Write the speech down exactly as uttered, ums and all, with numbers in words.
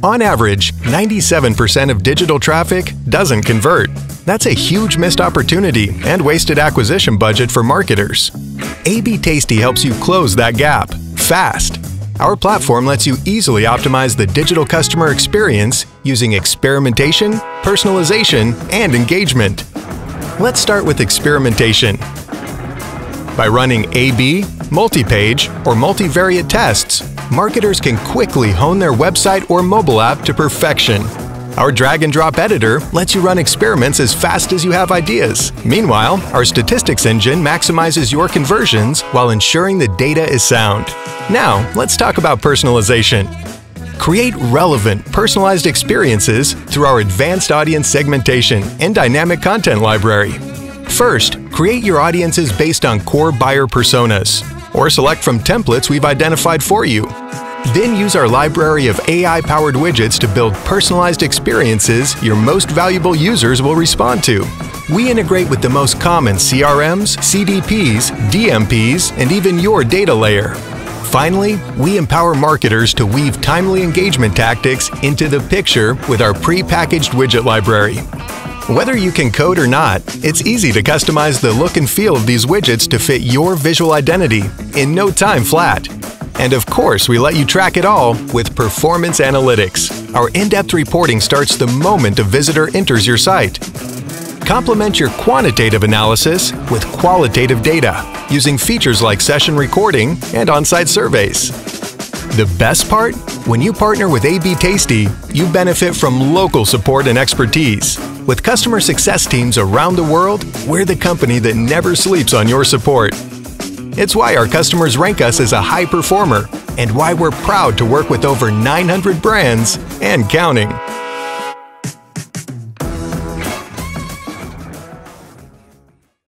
On average, ninety-seven percent of digital traffic doesn't convert. That's a huge missed opportunity and wasted acquisition budget for marketers. A B Tasty helps you close that gap, fast. Our platform lets you easily optimize the digital customer experience using experimentation, personalization, and engagement. Let's start with experimentation. By running A B, multi-page, or multivariate tests, marketers can quickly hone their website or mobile app to perfection. Our drag-and-drop editor lets you run experiments as fast as you have ideas. Meanwhile, our statistics engine maximizes your conversions while ensuring the data is sound. Now, let's talk about personalization. Create relevant, personalized experiences through our advanced audience segmentation and dynamic content library. First, create your audiences based on core buyer personas, or select from templates we've identified for you. Then use our library of A I-powered widgets to build personalized experiences your most valuable users will respond to. We integrate with the most common C R Ms, C D Ps, D M Ps, and even your data layer. Finally, we empower marketers to weave timely engagement tactics into the picture with our pre-packaged widget library. Whether you can code or not, it's easy to customize the look and feel of these widgets to fit your visual identity in no time flat. And of course, we let you track it all with Performance Analytics. Our in-depth reporting starts the moment a visitor enters your site. Complement your quantitative analysis with qualitative data using features like session recording and on-site surveys. The best part? When you partner with A B Tasty, you benefit from local support and expertise. With customer success teams around the world, we're the company that never sleeps on your support. It's why our customers rank us as a high performer and why we're proud to work with over nine hundred brands and counting.